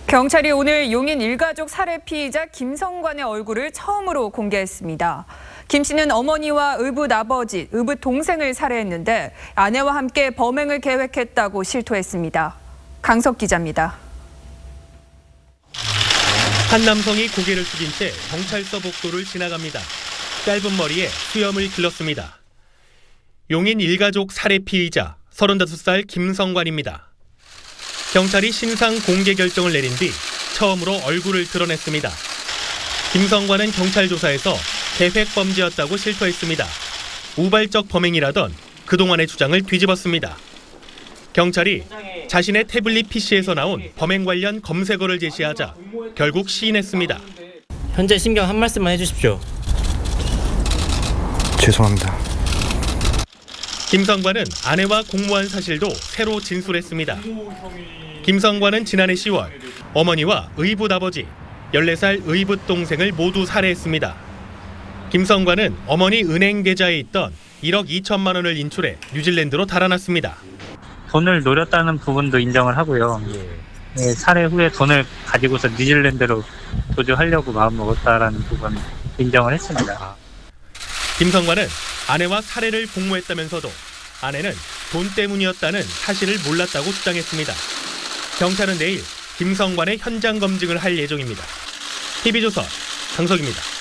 경찰이 오늘 용인 일가족 살해 피의자 김성관의 얼굴을 처음으로 공개했습니다. 김 씨는 어머니와 의붓 아버지, 의붓 동생을 살해했는데 아내와 함께 범행을 계획했다고 실토했습니다. 강석 기자입니다. 한 남성이 고개를 숙인 채 경찰서 복도를 지나갑니다. 짧은 머리에 수염을 길렀습니다. 용인 일가족 살해 피의자 35살 김성관입니다. 경찰이 신상 공개 결정을 내린 뒤 처음으로 얼굴을 드러냈습니다. 김성관은 경찰 조사에서 계획범죄였다고 실토했습니다. 우발적 범행이라던 그동안의 주장을 뒤집었습니다. 경찰이 자신의 태블릿 PC에서 나온 범행 관련 검색어를 제시하자 결국 시인했습니다. 현재 심경 한 말씀만 해주십시오. 죄송합니다. 김성관은 아내와 공모한 사실도 새로 진술했습니다. 김성관은 지난해 10월 어머니와 의붓 아버지, 14살 의붓 동생을 모두 살해했습니다. 김성관은 어머니 은행 계좌에 있던 1억 2천만 원을 인출해 뉴질랜드로 달아났습니다. 돈을 노렸다는 부분도 인정을 하고요. 살해 후에 돈을 가지고서 뉴질랜드로 도주하려고 마음먹었다라는 부분 인정을 했습니다. 김성관은 아내와 살해를 공모했다면서도 아내는 돈 때문이었다는 사실을 몰랐다고 주장했습니다. 경찰은 내일 김성관의 현장 검증을 할 예정입니다. TV조선 강석입니다.